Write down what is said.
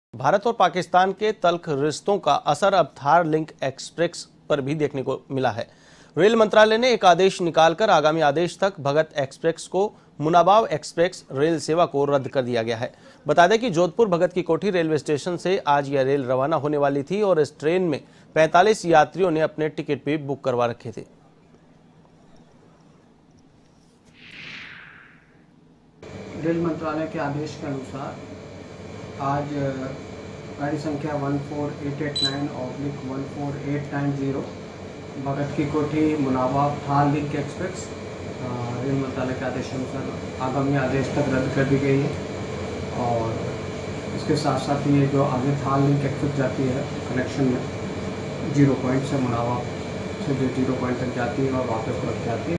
भारत और पाकिस्तान के तल्ख रिश्तों का असर अब थार लिंक एक्सप्रेस पर भी देखने को मिला है। रेल मंत्रालय ने एक आदेश निकालकर आगामी आदेश तक भगत एक्सप्रेस को मुनाबाव एक्सप्रेस रेल सेवा को रद्द कर दिया गया है। बता दें कि जोधपुर भगत की कोठी रेलवे स्टेशन से आज यह रेल रवाना होने वाली थी और इस ट्रेन में 45 यात्रियों ने अपने टिकट भी बुक करवा रखे थे। रेल मंत्रालय के आदेश के अनुसार आज गाड़ी संख्या 14889/14890 भगत की Kothi Munabao Thar link express rail मंत्रालय के आदेश अनुसार आगामी आदेश तक रद्द कर दी गई है। और इसके साथ साथ ये जो आगे थार लिंक एक्सप्रेस जाती है कनेक्शन में 0 पॉइंट से मुनाबाव से जो 0 पॉइंट तक जाती है और वापस लौट जाती है।